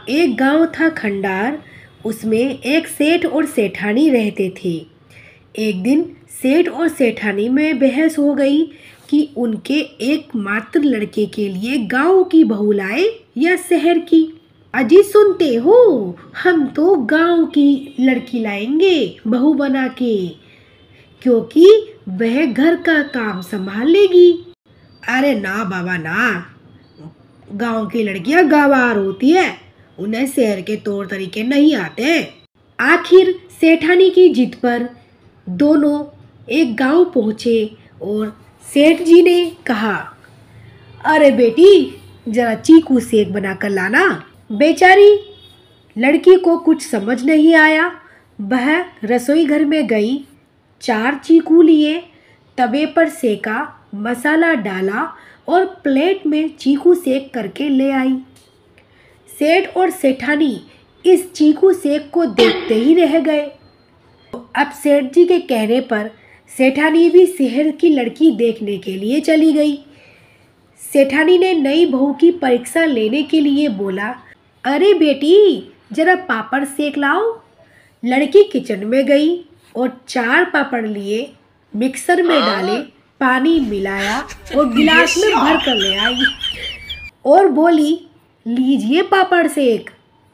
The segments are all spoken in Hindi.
एक गांव था खंडार। उसमें एक सेठ और सेठानी रहते थे। एक दिन सेठ और सेठानी में बहस हो गई कि उनके एकमात्र लड़के के लिए गांव की बहू लाए या शहर की। अजी सुनते हो, हम तो गांव की लड़की लाएंगे बहू बना के, क्योंकि वह घर का काम संभाल लेगी। अरे ना बाबा ना, गांव की लड़कियां गंवार होती है, उन्हें शहर के तौर तरीके नहीं आते। आखिर सेठानी की जिद पर दोनों एक गांव पहुंचे और सेठ जी ने कहा, अरे बेटी जरा चीकू सेक बनाकर लाना। बेचारी लड़की को कुछ समझ नहीं आया। वह रसोई घर में गई, 4 चीकू लिए, तवे पर सेका, मसाला डाला और प्लेट में चीकू सेक करके ले आई। सेठ और सेठानी इस चीकू सेक को देखते ही रह गए। अब सेठ जी के कहने पर सेठानी भी शहर की लड़की देखने के लिए चली गई। सेठानी ने नई बहू की परीक्षा लेने के लिए बोला, अरे बेटी जरा पापड़ सेक लाओ। लड़की किचन में गई और 4 पापड़ लिए, मिक्सर में डाले, पानी मिलाया और गिलास में भर कर ले आई और बोली, लीजिए पापड़ सेक।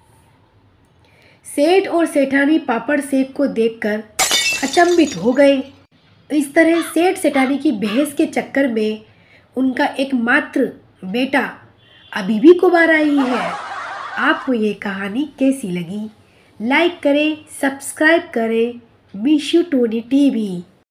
सेठ और सेठानी पापड़ सेक को देखकर अचंभित हो गए। इस तरह सेठ सेठानी की बहस के चक्कर में उनका एकमात्र बेटा अभी भी कुंवारा ही है। आपको ये कहानी कैसी लगी? लाइक करें, सब्सक्राइब करें। Mishu Tony TV.